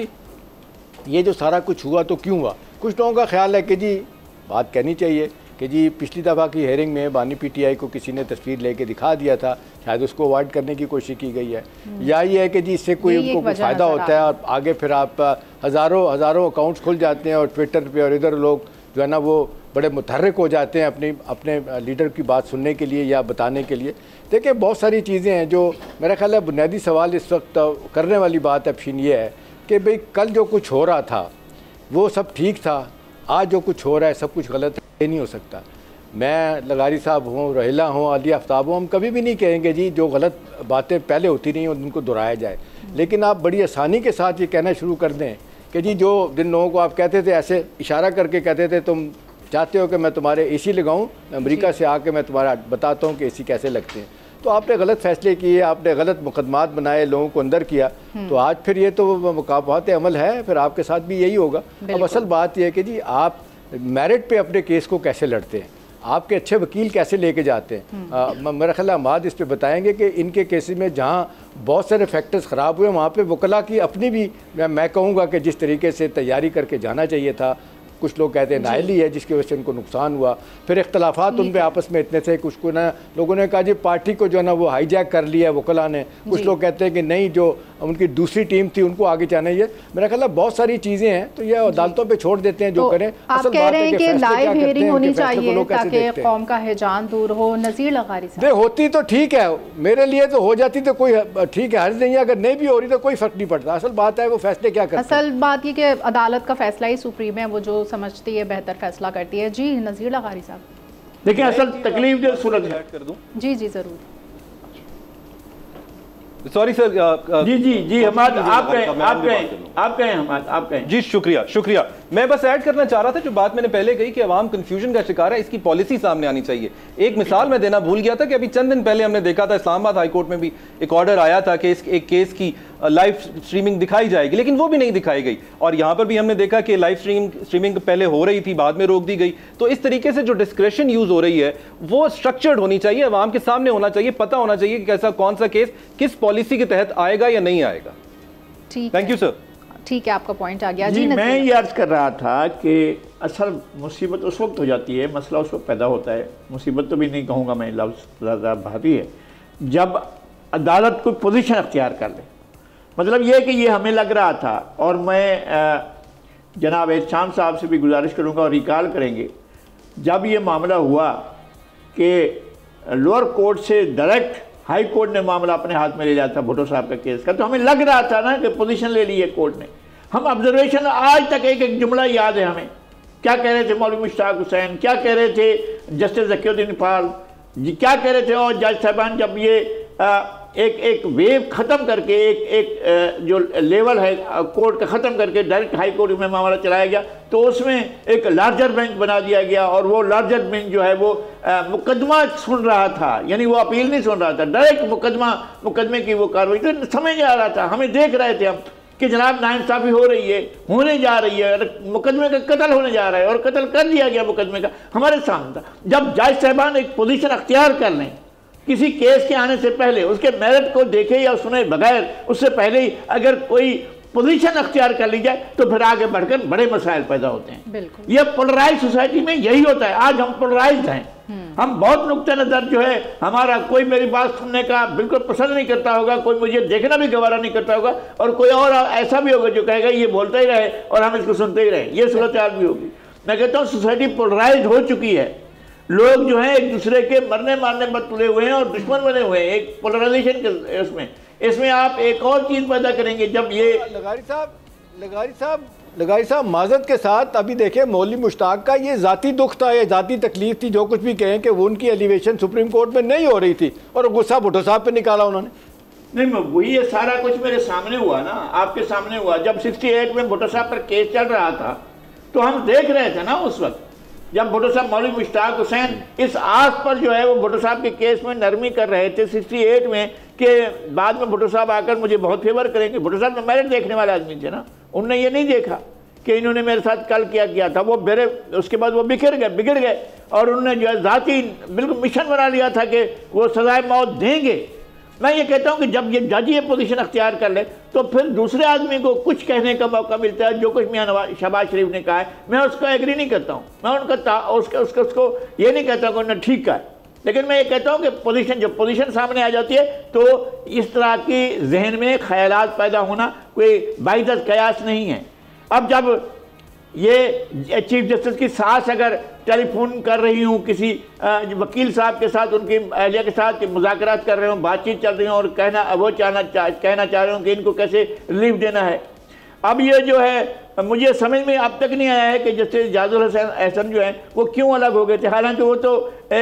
ये जो सारा कुछ हुआ तो क्यों हुआ। कुछ लोगों का ख्याल है कि जी बात कहनी चाहिए कि जी पिछली दफ़ा की हेयरिंग में बानी पीटीआई को किसी ने तस्वीर लेके दिखा दिया था, शायद उसको अवॉइड करने की कोशिश की गई है, या ये है कि जी इससे कोई उनको कोई फ़ायदा होता है और आगे फिर आप हज़ारों अकाउंट्स खुल जाते हैं और ट्विटर पे और इधर लोग जो है ना वो बड़े मुतहर्रिक हो जाते हैं अपने लीडर की बात सुनने के लिए या बताने के लिए। देखिए बहुत सारी चीज़ें हैं जो मेरा ख्याल है बुनियादी सवाल इस वक्त करने वाली बात है अफशीन ये है कि भाई कल जो कुछ हो रहा था वो सब ठीक था, आज जो कुछ हो रहा है सब कुछ गलत है, ये नहीं हो सकता। मैं लगारी साहब हूँ, रहीला हूँ, आलिया आफ्ताब हूँ, हम कभी भी नहीं कहेंगे जी जो गलत बातें पहले होती रही उनको दोहराया जाए, लेकिन आप बड़ी आसानी के साथ ये कहना शुरू कर दें कि जी जो जिन लोगों को आप कहते थे, ऐसे इशारा करके कहते थे तुम चाहते हो कि मैं तुम्हारे एसी लगाऊं, अमेरिका से आके मैं तुम्हारा बताता हूं कि एसी कैसे लगते हैं, तो आपने गलत फैसले किए, आपने गलत मुकदमात बनाए, लोगों को अंदर किया, तो आज फिर ये तो मुकाफात अमल है, फिर आपके साथ भी यही होगा। अब असल बात यह है कि जी आप मेरिट पे अपने केस को कैसे लड़ते हैं, आपके अच्छे वकील कैसे लेके जाते हैं। मेरा ख्याल अहमद इस पे बताएंगे कि इनके केसेस में जहाँ बहुत सारे फैक्टर्स ख़राब हुए वहाँ पे वकला की अपनी भी मैं कहूँगा कि जिस तरीके से तैयारी करके जाना चाहिए था, कुछ लोग कहते हैं नाइली है जिसकी वजह से उनको नुकसान हुआ, फिर इख्तलाफात उन पे आपस में इतने थे, कुछ को ना लोगों ने कहा जी पार्टी को जो है ना वो हाईजैक कर लिया वकला ने, कुछ लोग कहते हैं कि नहीं जो उनकी दूसरी टीम थी उनको आगे जाना है। मेरा ख्याल है बहुत सारी चीज़ें हैं, तो ये अदालतों पे छोड़ देते हैं जो तो करें। आप कह रहे हैं कि लाइव हियरिंग होनी चाहिए ताकि कौम का हिजान दूर हो। नज़ीर लगारी साहब, होती तो ठीक है, मेरे लिए तो हो जाती तो कोई ठीक है, हर्ज नहीं है, अगर नहीं भी हो रही तो कोई फर्क नहीं पड़ता। असल बात है वो फैसले क्या करते हैं। असल बात ये कि अदालत का फैसला ही सुप्रीम है, वो जो समझती है बेहतर फैसला करती है। जी नज़ीर लगारी साहब, देखिए असल तकलीफ जो सूरत है, कर दूं? जी जी जरूर। सॉरी सर, जी हमाद आप कहें हमाद आप कहें। जी शुक्रिया। मैं बस ऐड करना चाह रहा था जो बात मैंने पहले कही कि अवाम कंफ्यूजन का शिकार है, इसकी पॉलिसी सामने आनी चाहिए। एक मिसाल मैं देना भूल गया था कि अभी चंद दिन पहले हमने देखा था इस्लामाबाद हाई कोर्ट में भी एक ऑर्डर आया था कि एक केस की लाइव स्ट्रीमिंग दिखाई जाएगी, लेकिन वो भी नहीं दिखाई गई। और यहाँ पर भी हमने देखा कि लाइव स्ट्रीमिंग पहले हो रही थी, बाद में रोक दी गई। तो इस तरीके से जो डिस्क्रेशन यूज हो रही है वो स्ट्रक्चर्ड होनी चाहिए, अवाम के सामने होना चाहिए, पता होना चाहिए कि कैसा कौन सा केस किस पॉलिसी के तहत आएगा या नहीं आएगा। ठीक, थैंक यू सर। ठीक है, आपका पॉइंट आ गया। जी मैं ये अर्ज कर रहा था कि असल मुसीबत उस वक्त हो जाती है, मसला उस वक्त पैदा होता है, मुसीबत तो भी नहीं कहूँगा मैं, लफ्ज़ ज़्यादा भारी है, जब अदालत कोई पोजीशन अख्तियार कर ले। मतलब ये है कि ये हमें लग रहा था, और मैं जनाब एहसान साहब से भी गुजारिश करूँगा और रिकॉल करेंगे, जब ये मामला हुआ कि लोअर कोर्ट से डायरेक्ट हाई कोर्ट ने मामला अपने हाथ में ले लिया था भुट्टो साहब का केस का, तो हमें लग रहा था ना कि पोजीशन ले ली है कोर्ट ने। हम ऑब्जर्वेशन आज तक एक जुमला याद है हमें, क्या कह रहे थे मौलवी मुश्ताक हुसैन, क्या कह रहे थे जस्टिस ज़कीउद्दीन इकबाल जी, क्या कह रहे थे, और जज साहबान जब ये एक वेव ख़त्म करके एक जो लेवल है कोर्ट का ख़त्म करके डायरेक्ट हाई कोर्ट में मामला चलाया गया, तो उसमें एक लार्जर बेंच बना दिया गया, और वो लार्जर बेंच जो है वो मुकदमा सुन रहा था, यानी वो अपील नहीं सुन रहा था, डायरेक्ट मुकदमे की वो कार्रवाई। तो समझ आ रहा था, हमें देख रहे थे हम कि जनाब नाइंसाफ़ी हो रही है, होने जा रही है, मुकदमे का कत्ल होने जा रहा है, और कत्ल कर दिया गया मुकदमे का, हमारे सामने था। जब जज साहबान एक पोजीशन अख्तियार कर लें किसी केस के आने से पहले, उसके मेरिट को देखे या सुने बगैर, उससे पहले ही अगर कोई पोजीशन अख्तियार कर ली जाए तो फिर आगे बढ़कर बड़े मसाइल पैदा होते हैं। बिल्कुल, यह पोलराइज सोसाइटी में यही होता है। आज हम पोलराइज्ड हैं, हम बहुत नुक्ता नज़र जो है हमारा, कोई मेरी बात सुनने का बिल्कुल पसंद नहीं करता होगा, कोई मुझे देखना भी गवारा नहीं करता होगा, और कोई और ऐसा भी होगा जो कहेगा ये बोलता ही रहे और हम इसको सुनते ही रहे। ये सूरत हाल भी होगी। मैं कहता हूँ सोसाइटी पोलराइज हो चुकी है, लोग जो है एक दूसरे के मरने मारने पर तुले हुए हैं और दुश्मन बने हुए हैं, एक पोलराइजेशन के इसमें आप एक और चीज़ पैदा करेंगे जब ये लगारी साहब माजरत के साथ अभी देखें मौलवी मुश्ताक का ये ज़ाती दुख था, ये ज़ाती तकलीफ थी, जो कुछ भी कहें कि वो उनकी एलिवेशन सुप्रीम कोर्ट में नहीं हो रही थी और गुस्सा भुट्टो साहब पे निकाला उन्होंने। नहीं, वही ये सारा कुछ मेरे सामने हुआ ना, आपके सामने हुआ। जब 68 में भुट्टो साहब पर केस चल रहा था तो हम देख रहे थे ना उस वक्त, जब भुट्टो साहब मौलवी मुश्ताक हुसैन इस आस पर जो है वो भुट्टो साहब के केस में नरमी कर रहे थे 68 में, के बाद में भुट्टो साहब आकर मुझे बहुत फेवर करेंगे। भुट्टो साहब मेरिट देखने वाले आदमी थे ना, उनने ये नहीं देखा कि इन्होंने मेरे साथ कल क्या किया था। वो मेरे उसके बाद वो बिगड़ गए और उन्होंने जो है ज़ाती बिल्कुल मिशन बना लिया था कि वो सजाए मौत देंगे। मैं ये कहता हूँ कि जब ये जज ये पोजीशन अख्तियार कर ले तो फिर दूसरे आदमी को कुछ कहने का मौका मिलता है। जो कुछ मियां शहबाज शरीफ ने कहा है मैं उसको एग्री नहीं करता हूँ, मैं उसको ये नहीं कहता कि उन्होंने ठीक कहा है, लेकिन मैं ये कहता हूँ कि जब पोजीशन सामने आ जाती है तो इस तरह की जहन में ख्यालात पैदा होना कोई बाइज़त कयास नहीं है। अब जब ये चीफ जस्टिस की सास अगर टेलीफोन कर रही हूँ किसी वकील साहब के साथ, उनकी अहलिया के साथ मुज़ाकरात कर रहे हूँ, बातचीत चल रही हूँ और कहना चाह रहे हूँ कि इनको कैसे रिलीफ देना है। अब ये जो है मुझे समझ में अब तक नहीं आया है कि जस्टिस जाजुल एहसन जो है वो क्यों अलग हो गए थे। हालांकि वो तो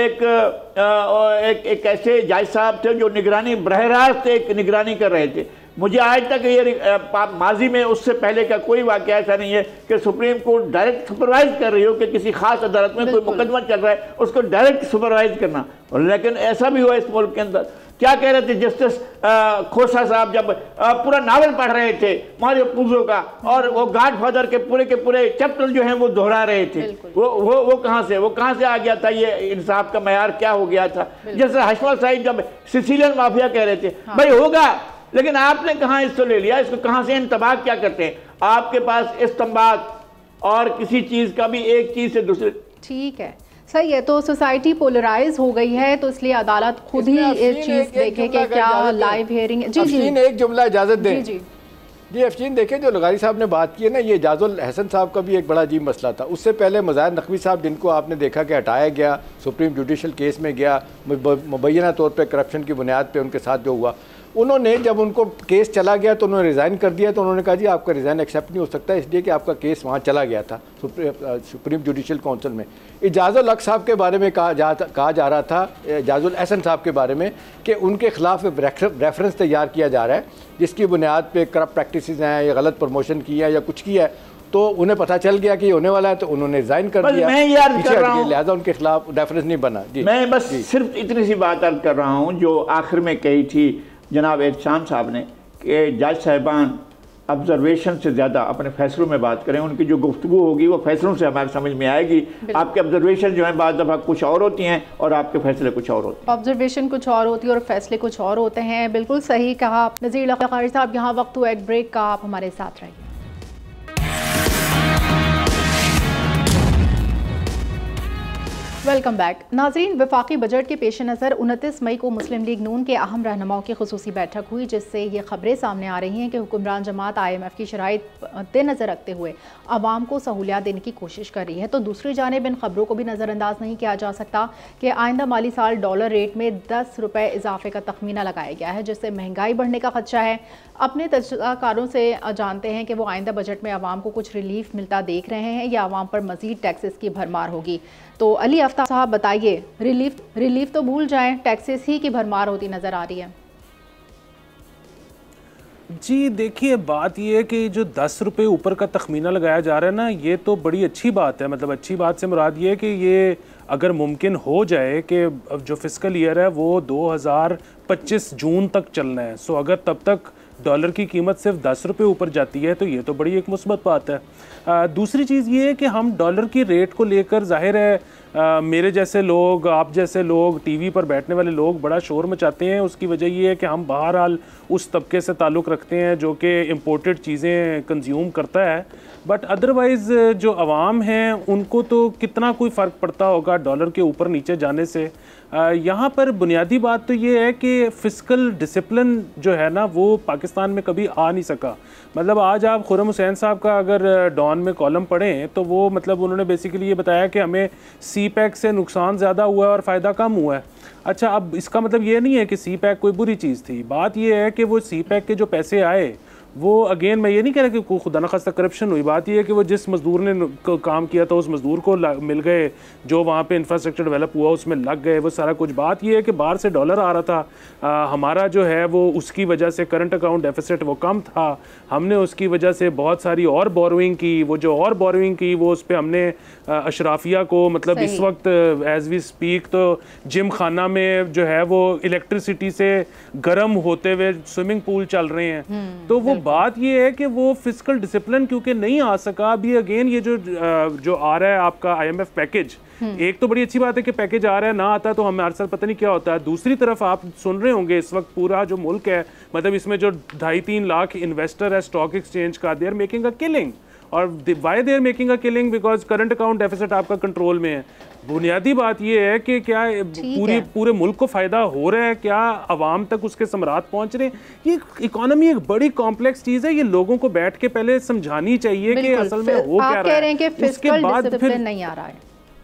एक ऐसे जज साहब थे जो निगरानी बरह रास्त एक निगरानी कर रहे थे। मुझे आज तक ये माजी में उससे पहले का कोई वाक़या ऐसा नहीं है कि सुप्रीम कोर्ट डायरेक्ट सुपरवाइज कर रही हो कि किसी खास अदालत में कोई मुकदमा चल रहा है उसको डायरेक्ट सुपरवाइज करना। लेकिन ऐसा भी हुआ इस मुल्क के अंदर। क्या कह रहे थे जस्टिस खोसा साहब जब पूरा नावल पढ़ रहे थे मारियो पुज़ो का, और वो गॉडफादर के पूरे चैप्टर जो हैं वो दोहरा रहे थे। वो कहाँ से आ गया था, ये इंसाफ का मयार क्या हो गया था। जैसे हशमत साहिब जब सिसिलियन माफिया कह रहे थे भाई होगा, लेकिन आपने कहाँ इसको ले लिया, इसको कहाँ से इंतबाक क्या करते हैं। आपके पास इस्तेमाल और किसी चीज़ का भी एक चीज़ से दूसरे। ठीक है, सही है। तो सोसाइटी पोलराइज हो गई है तो इसलिए अदालत खुद ही ये चीज़ देखे कि क्या लाइव हियरिंग। जी एक जुमला इजाज़त दें। जी अफशीन देखें, जो लगारी साहब ने बात की है ना, ये जाजुल एहसन साहब का भी एक बड़ा अजीब मसला था। उससे पहले मज़ाहिर नकवी साहब जिनको आपने देखा कि हटाया गया, सुप्रीम जुडिशल केस में गया, मुबैना तौर पे करप्शन की बुनियाद पे उनके साथ जो हुआ, उन्होंने जब उनको केस चला गया तो उन्होंने रिज़ाइन कर दिया। तो उन्होंने कहा जी आपका रिज़ाइन एक्सेप्ट नहीं हो सकता इसलिए कि आपका केस वहाँ चला गया था सुप्रीम जुडिशल काउंसिल में। इजाज़ुल हक साहब के बारे में कहा जा रहा था, इजाज़ुल एहसन साहब के बारे में, कि उनके ख़िलाफ़ रेफरेंस तैयार किया जा रहा है जिसकी बुनियाद पर करप्ट प्रैक्टिसेस हैं या गलत प्रमोशन किया है या कुछ किया है। तो उन्हें पता चल गया कि ये होने वाला है तो उन्होंने रिज़ाइन कर दिया, लिहाजा उनके खिलाफ रेफरेंस नहीं बना। जी मैं बस सिर्फ इतनी सी बात अर्ज कर रहा हूँ जो आखिर में कही थी जनाब एहसान साहब ने कि जज साहिबान ऑब्जर्वेशन से ज़्यादा अपने फैसलों में बात करें। उनकी जो गुफ्तगू होगी वो फैसलों से हमारे समझ में आएगी। आपके ऑब्जर्वेशन जो है बाज़ दफ़ा कुछ और होती हैं और आपके फैसले कुछ और होते हैं। ऑब्जर्वेशन कुछ और होती है और फैसले कुछ और होते हैं। बिल्कुल सही कहा नज़ीर लगारी साहब। यहाँ वक्त हुआ एक ब्रेक का, आप हमारे साथ रहिए। वेलकम बैक नाज़रीन। वफाकी बजट के पेश नज़र 29 मई को मुस्लिम लीग नून के अहम रहनुमाओं की खुसूसी बैठक हुई, जिससे ये खबरें सामने आ रही हैं कि हुक्मरान जमात IMF की शराइत नज़र रखते हुए आवाम को सहूलियात देने की कोशिश कर रही है। तो दूसरी जानिब इन खबरों को भी नज़रअंदाज नहीं किया जा सकता कि आइंदा माली साल डॉलर रेट में 10 रुपये इजाफे का तखमीना लगाया गया है, जिससे महंगाई बढ़ने का खदशा है। अपने तजज़ियाकारों से जानते हैं कि वो आइंदा बजट में आवाम को कुछ रिलीफ मिलता देख रहे हैं या आवाम पर मज़ीद टैक्सेस की भरमार होगी। तो अली आफ्ताब साहब बताइए, रिलीफ तो भूल जाएं, टैक्सेस ही की भरमार होती नज़र आ रही है। जी देखिए, बात ये है कि जो 10 रुपये ऊपर का तखमीना लगाया जा रहा है ना, ये तो बड़ी अच्छी बात है। मतलब अच्छी बात से मुराद ये है कि ये अगर मुमकिन हो जाए कि जो फिस्कल ईयर है वो 2025 जून तक चलना है, सो अगर तब तक डॉलर की कीमत सिर्फ 10 रुपये ऊपर जाती है तो ये तो बड़ी एक मुस्बत बात है। दूसरी चीज़ ये है कि हम डॉलर की रेट को लेकर ज़ाहिर है मेरे जैसे लोग, आप जैसे लोग, टीवी पर बैठने वाले लोग बड़ा शोर मचाते हैं। उसकी वजह ये है कि हम बहरहाल उस तबके से ताल्लुक़ रखते हैं जो कि इम्पोर्टेड चीज़ें कंज्यूम करता है। बट अदरवाइज़ जो अवाम हैं उनको तो कितना कोई फ़र्क पड़ता होगा डॉलर के ऊपर नीचे जाने से। यहाँ पर बुनियादी बात तो ये है कि फ़िस्कल डिसिप्लिन जो है ना वो पाकिस्तान में कभी आ नहीं सका। मतलब आज आप खुर्रम हुसैन साहब का अगर डॉन में कॉलम पढ़ें तो वो मतलब उन्होंने बेसिकली ये बताया कि हमें सी पैक से नुकसान ज़्यादा हुआ है और फ़ायदा कम हुआ है। अच्छा, अब इसका मतलब ये नहीं है कि सी पैक कोई बुरी चीज़ थी। बात ये है कि वो सी पैक के जो पैसे आए वो अगेन मैं ये नहीं कह रहा कि खुदा न खास्ता करप्शन हुई। बात ये है कि वो जिस मज़दूर ने काम किया था उस मज़दूर को मिल गए, जो वहाँ पे इंफ्रास्ट्रक्चर डेवलप हुआ उसमें लग गए, वो सारा कुछ। बात ये है कि बाहर से डॉलर आ रहा था, हमारा जो है वो उसकी वजह से करंट अकाउंट डेफिसिट वो कम था, हमने उसकी वजह से बहुत सारी और बोरोइंग की। वो जो और बोरोइंग की वो उस पर हमने अशराफिया को मतलब इस वक्त एज वी स्पीक तो जिम खाना में जो है वो इलेक्ट्रिसिटी से गर्म होते हुए स्विमिंग पूल चल रहे हैं। तो वो बात ये है कि वो फिजिकल डिसिप्लिन क्योंकि नहीं आ सका। अभी अगेन ये जो आ रहा है आपका IMF पैकेज, एक तो बड़ी अच्छी बात है कि पैकेज आ रहा है, ना आता तो हमारे साथ पता नहीं क्या होता है। दूसरी तरफ आप सुन रहे होंगे इस वक्त पूरा जो मुल्क है, मतलब इसमें जो 2.5-3 लाख इन्वेस्टर है स्टॉक एक्सचेंज का, they are making a killing. और why they are making a killing? Because current account deficit आपका कंट्रोल में है। बुनियादी बात यह है कि क्या पूरे मुल्क को फायदा हो रहा है, क्या आवाम तक उसके समरात पहुंच रहे हैं? ये इकोनॉमी एक बड़ी कॉम्प्लेक्स चीज है, ये लोगों को बैठ के पहले समझानी चाहिए कि असल में हो क्या रहा है। उसके बाद फिर नहीं आ रहा है।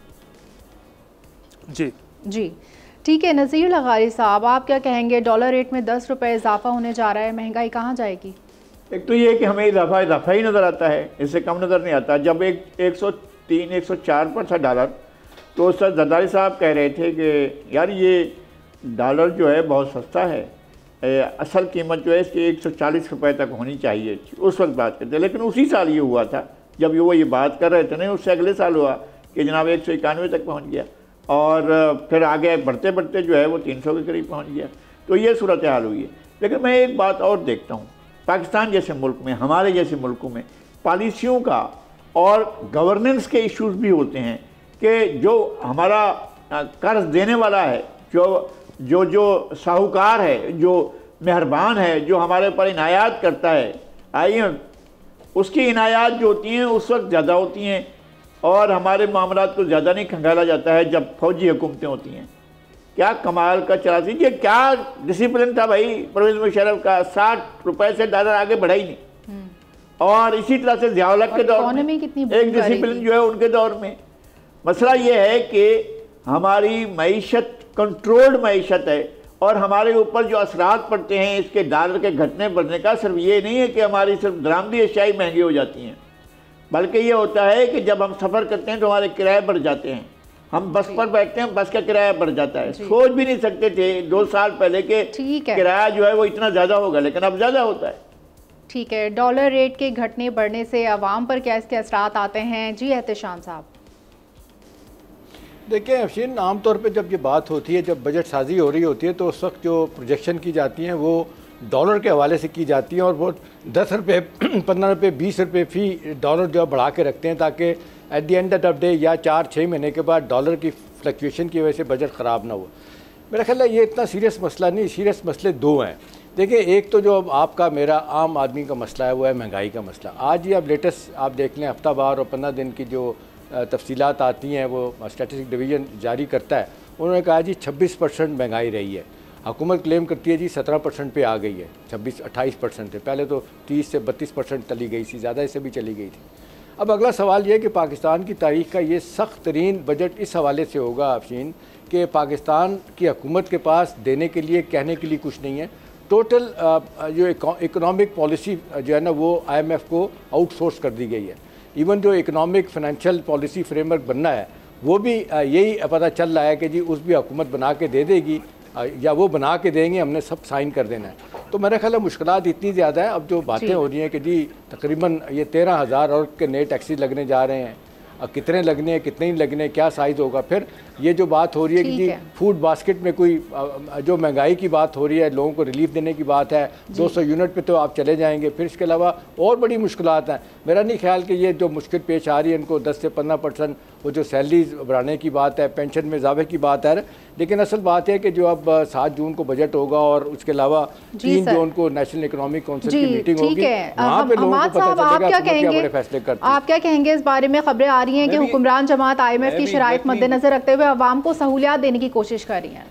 जी ठीक है। नज़ीर लगारी साहब, आप क्या कहेंगे? डॉलर रेट में 10 रुपये इजाफा होने जा रहा है, महंगाई कहाँ जाएगी? एक तो ये कि हमें इजाफा ही नज़र आता है, इससे कम नज़र नहीं आता। जब 103-104 पर था डॉलर तो सर जरदारी साहब कह रहे थे कि यार ये डॉलर जो है बहुत सस्ता है, असल कीमत जो है इसकी 140 रुपये तक होनी चाहिए, उस वक्त बात करते। लेकिन उसी साल ये हुआ था जब वो ये बात कर रहे थे, नहीं उससे अगले साल हुआ कि जनाब 191 तक पहुँच गया और फिर आगे बढ़ते बढ़ते जो है वो 300 के करीब पहुँच गया। तो ये सूरत हाल हुई है। लेकिन मैं एक बात और देखता हूँ, पाकिस्तान जैसे मुल्क में, हमारे जैसे मुल्कों में पॉलिसियों का और गवर्नेंस के इश्यूज भी होते हैं कि जो हमारा कर्ज देने वाला है, जो साहूकार है, जो मेहरबान है, जो हमारे ऊपर इनायात करता है, IMF, उसकी इनायात जो होती हैं उस वक्त ज़्यादा होती हैं और हमारे मामलात को ज़्यादा नहीं खंगाला जाता है जब फौजी हुकूमतें होती हैं। क्या कमाल का चला दीजिए, क्या डिसिप्लिन था भाई परवेज़ मुशर्रफ का, 60 रुपए से डॉलर आगे बढ़ा ही नहीं। और इसी तरह से ज़िया-उल-हक के दौर में एक डिसिप्लिन जो है उनके दौर में। मसला ये है कि हमारी मईशत कंट्रोल्ड मईशत है और हमारे ऊपर जो असरात पड़ते हैं इसके डॉलर के घटने बढ़ने का सिर्फ ये नहीं है कि हमारी सिर्फ दरामदी अशियाई महंगी हो जाती हैं, बल्कि ये होता है कि जब हम सफ़र करते हैं तो हमारे किराए बढ़ जाते हैं। हम बस पर बैठते हैं, बस का किराया बढ़ जाता है। सोच भी नहीं सकते थे 2 साल पहले के किराया जो है वो इतना ज़्यादा होगा, लेकिन अब ज़्यादा होता है। ठीक है। डॉलर रेट के घटने बढ़ने से आवाम पर क्या इसके असरात आते हैं? जी एहतशाम साहब। देखिए अफशीन, आमतौर पे जब ये बात होती है, जब बजट साजी हो रही होती है तो उस वक्त जो प्रोजेक्शन की जाती हैं वो डॉलर के हवाले से की जाती हैं और वो 10 रुपये 15 रुपये 20 रुपये फ़ी डॉलर जो बढ़ा के रखते हैं ताकि at the end of day या 4-6 महीने के बाद डॉलर की फ्लक्चुएशन की वजह से बजट ख़राब ना हो। मेरा ख्याल है ये इतना सीरियस मसला नहीं, सीरियस मसले 2 हैं। देखिए, एक तो जो आपका मेरा आम आदमी का मसला है वो है महंगाई का मसला। आज ही आप लेटेस्ट आप देख लें, हफ्तावार और 15 दिन की जो तफसीलात आती हैं वो स्टैटिस्टिक डिवीज़न जारी करता है। उन्होंने कहा जी 26% महंगाई रही है। हुकूमत क्लेम करती है जी 17% पे आ गई है, 26-28% थे, पहले तो 30 से 32% चली गई थी, ज़्यादा इससे भी चली गई थी। अब अगला सवाल ये कि पाकिस्तान की तारीख़ का ये सख्त तरीन बजट इस हवाले से होगा अफशीन कि पाकिस्तान की हुकूमत के पास देने के लिए, कहने के लिए कुछ नहीं है। टोटल जो इकोनॉमिक पॉलिसी जो है ना वो IMF को आउटसोर्स कर दी गई है। इवन जो इकोनॉमिक फाइनेंशियल पॉलिसी फ्रेमवर्क बनना है वो भी यही पता चल रहा है कि जी उस भी हुकूमत बना के दे देगी या वो बना के देंगे, हमने सब साइन कर देना है। तो मेरा ख्याल है मुश्किलात इतनी ज़्यादा है। अब जो बातें हो रही हैं कि जी तकरीबन ये 13,000 और के नए टैक्सी लगने जा रहे हैं कितने लगने हैं, कितने नहीं लगने, क्या साइज़ होगा। फिर ये जो बात हो रही है कि जी फूड बास्केट में कोई जो महंगाई की बात हो रही है, लोगों को रिलीफ देने की बात है, 200 यूनिट पे तो आप चले जाएंगे। फिर इसके अलावा और बड़ी मुश्किलात हैं। मेरा नहीं ख्याल कि ये जो मुश्किल पेश आ रही है इनको 10 से 15% वो जो सैलरीज बढ़ाने की बात है, पेंशन में इजाफे की बात है, लेकिन असल बात है कि जो अब 7 जून को बजट होगा और उसके अलावा 3 जून को नेशनल इकोनॉमिक काउंसिल की मीटिंग होगी, वहाँ पे लोगों को पता चलेगा क्या बड़े फैसले करते हैं। आप क्या कहेंगे इस बारे में? खबरें आ रही हैं कि हुक्मरान जमात IMF की शराइत मद्देनजर रखते हुए अवाम को सहूलियात देने की कोशिश कर रही है।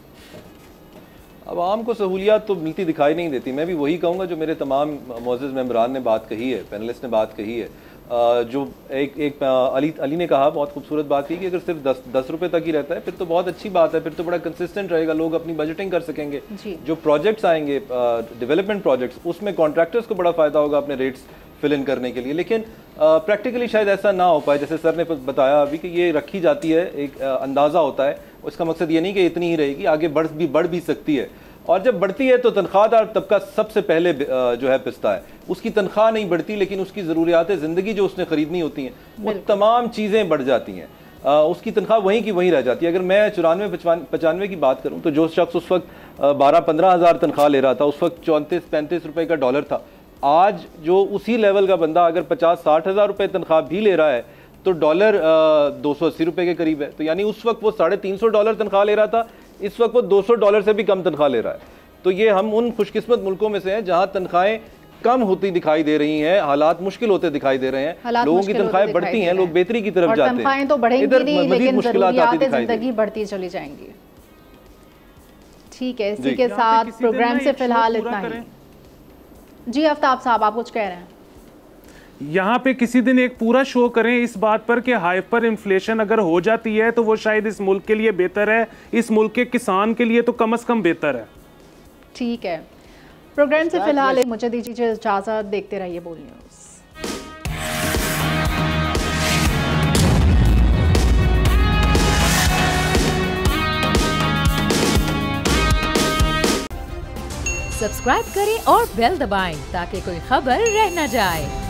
अवाम को सहूलियात तो मिलती दिखाई नहीं देती। मैं भी वही कहूँगा जो मेरे तमाम मोअज़्ज़िज़ मेंबरान ने बात कही है, पैनलिस्ट ने बात कही है। जो एक अली ने कहा, बहुत खूबसूरत बात की कि अगर सिर्फ 10 रुपए तक ही रहता है फिर तो बहुत अच्छी बात है, फिर तो बड़ा कंसिस्टेंट रहेगा, लोग अपनी बजटिंग कर सकेंगे। जो प्रोजेक्ट्स आएंगे डेवलपमेंट प्रोजेक्ट्स, उसमें कॉन्ट्रैक्टर्स को बड़ा फ़ायदा होगा अपने रेट्स फिल इन करने के लिए। लेकिन प्रैक्टिकली शायद ऐसा ना हो पाए। जैसे सर ने बताया अभी कि ये रखी जाती है, एक अंदाज़ा होता है, उसका मकसद ये नहीं कि इतनी ही रहेगी, आगे बढ़ भी सकती है। और जब बढ़ती है तो तनख्वाहदार तबका सबसे पहले जो है पिसता है। उसकी तनख्वाह नहीं बढ़ती लेकिन उसकी ज़रूरियात ज़िंदगी जो उसने ख़रीदनी होती हैं वो तमाम चीज़ें बढ़ जाती हैं। उसकी तनख्वाह वहीं की वहीं रह जाती है। अगर मैं 94-95 की बात करूं तो जो शख्स उस वक्त 12-15 हज़ार तनख्वाह ले रहा था, उस वक्त 34-35 रुपये का डॉलर था। आज जो उसी लेवल का बंदा अगर 50-60 हज़ार रुपये तनख्वाह भी ले रहा है तो डॉलर 280 रुपये के करीब है। तो यानी उस वक्त वो $350 तनख्वाह ले रहा था, इस वक्त वो $200 से भी कम तनख्वाह ले रहा है। तो ये हम उन खुशकिस्मत मुल्कों में से हैं जहां तनख्वाहें कम होती दिखाई दे रही हैं, हालात मुश्किल होते दिखाई दे रहे हैं, लोगों की तनख्वाहें बढ़ती हैं, लोग बेहतरी की तरफ जाते हैं। तनख्वाहें तो बढ़ेंगी नहीं, लेकिन ज़रूरियात ज़िंदगी बढ़ती चली जाएंगी। ठीक है, इसी के साथ प्रोग्राम से फिलहाल इतना ही। जी आफ्ताब साहब, आप कुछ कह रहे हैं? यहाँ पे किसी दिन एक पूरा शो करें इस बात पर कि हाइपर इन्फ्लेशन अगर हो जाती है तो वो शायद इस मुल्क के लिए बेहतर है, इस मुल्क के किसान के लिए तो कम से कम बेहतर है। ठीक है, प्रोग्राम से फिलहाल मुझे दीजिए इजाज़त। देखते रहिए बोल न्यूज़। सब्सक्राइब करें और बेल दबाएं ताकि कोई खबर रह न जाए।